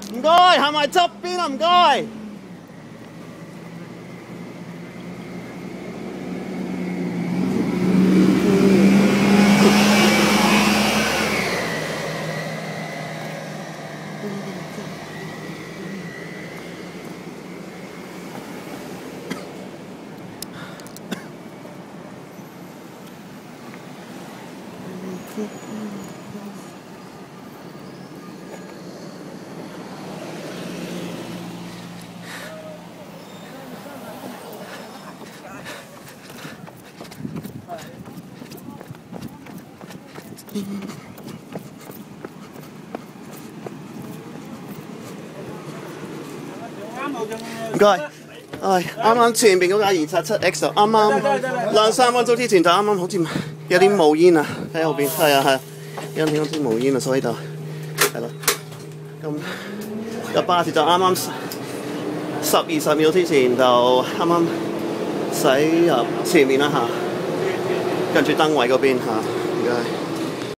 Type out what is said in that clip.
唔該，行埋側邊啊，唔該。唔該，唉，啱啱前邊嗰架277X 就啱啱2-3分鐘之前就啱啱好似有啲冒煙啊，喺後邊，係啊，有啲冒煙啊，所以就係咯，咁個巴士就啱啱10-20秒之前就啱啱駛入前面啦嚇，跟住燈位嗰邊嚇，唔該。